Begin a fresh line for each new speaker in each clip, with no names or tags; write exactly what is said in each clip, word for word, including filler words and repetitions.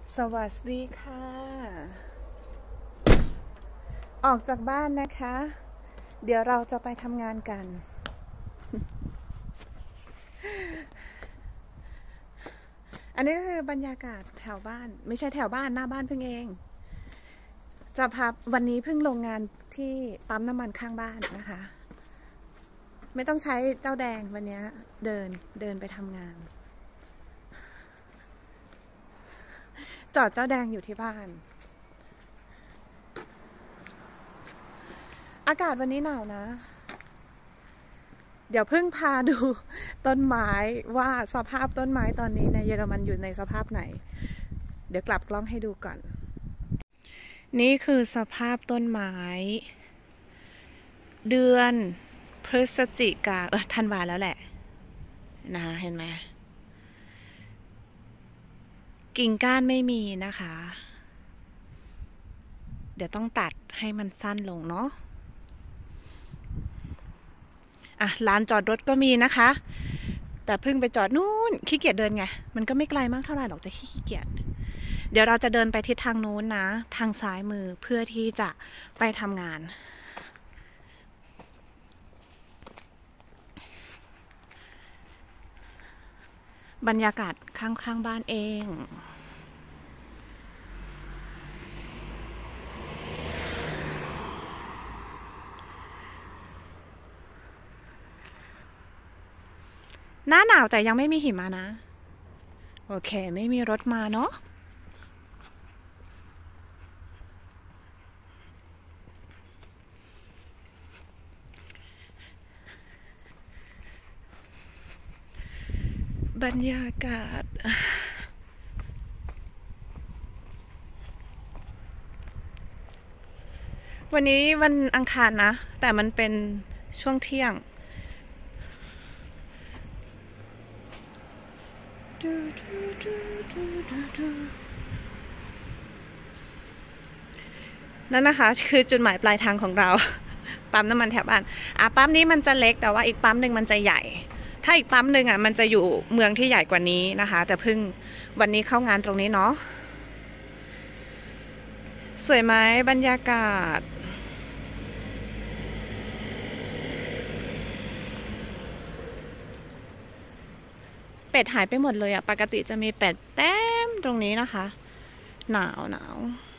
สวัสดีค่ะออกจากบ้านนะคะเดี๋ยวเราจะไปทำงานกัน อันนี้คือบรรยากาศแถวบ้านไม่ใช่แถวบ้านหน้าบ้านเพิ่งเองจะพาวันนี้เพิ่งลงงานที่ปั๊มน้ำมันข้างบ้านนะคะไม่ต้องใช้เจ้าแดงวันนี้เดินเดินไปทำงานจอดเจ้าแดงอยู่ที่บ้านอากาศวันนี้หนาวนะเดี๋ยวเพิ่งพาดูต้นไม้ว่าสภาพต้นไม้ตอนนี้ในเยอรมันอยู่ในสภาพไหนเดี๋ยวกลับกล้องให้ดูก่อนนี่คือสภาพต้นไม้เดือนพฤศจิกาเออธันวาแล้วแหละนะคะเห็นไหมกิ่งก้านไม่มีนะคะเดี๋ยวต้องตัดให้มันสั้นลงเนาะอ่ะลานจอดรถก็มีนะคะแต่เพิ่งไปจอดนู่นขี้เกียจเดินไงมันก็ไม่ไกลมากเท่าไหร่หรอกแต่ขี้เกียจเดี๋ยวเราจะเดินไปทิศทางนู้นนะทางซ้ายมือเพื่อที่จะไปทำงานบรรยากาศข้างๆบ้านเองหน้าหนาวแต่ยังไม่มีหิมะนะโอเคไม่มีรถมาเนาะบรรยากาศวันนี้วันอังคารนะแต่มันเป็นช่วงเที่ยงนั่นนะคะคือจุดหมายปลายทางของเราปั๊มน้ำมันแถวบ้านอ่ะปั๊มนี้มันจะเล็กแต่ว่าอีกปั๊มหนึ่งมันจะใหญ่ถ้าอีกปั๊มหนึ่งอ่ะมันจะอยู่เมืองที่ใหญ่กว่านี้นะคะแต่เพิ่งวันนี้เข้างานตรงนี้เนาะสวยไหมบรรยากาศเป็ดหายไปหมดเลยอ่ะปกติจะมีเป็ดเต็มตรงนี้นะคะหนาวหนาว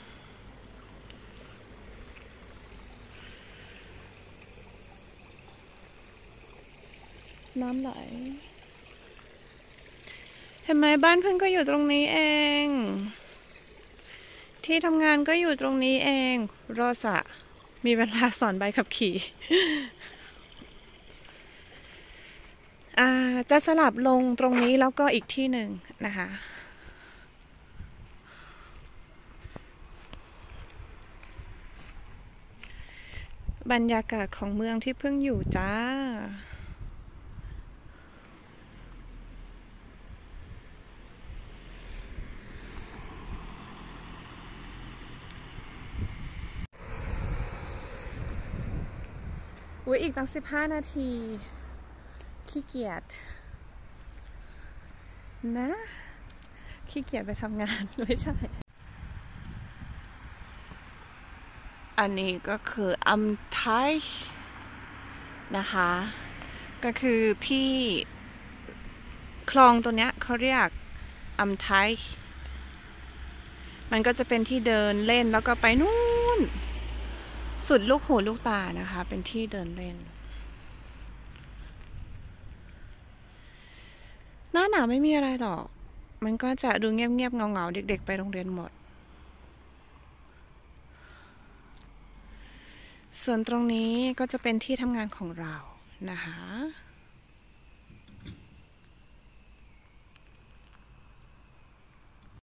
น้ำไหลเห็นไหมบ้านเพิ่งก็อยู่ตรงนี้เองที่ทำงานก็อยู่ตรงนี้เองโรสะมีเวลาสอนใบขับขี่จะสลับลงตรงนี้แล้วก็อีกที่หนึ่งนะคะบรรยากาศของเมืองที่เพิ่งอยู่จ้าอุ๊ยอีกตั้งสิบห้านาทีขี้เกียจนะขี้เกียจไปทำงานไม่ใช่อันนี้ก็คืออัมไทนะคะก็คือที่คลองตัวเนี้ยเขาเรียกอัมไทมันก็จะเป็นที่เดินเล่นแล้วก็ไปนู่นสุดลูกหูลูกตานะคะเป็นที่เดินเล่นหน้าหนาวไม่มีอะไรหรอกมันก็จะดูเงียบๆเงาๆเด็กๆไปโรงเรียนหมดส่วนตรงนี้ก็จะเป็นที่ทำงานของเรานะคะ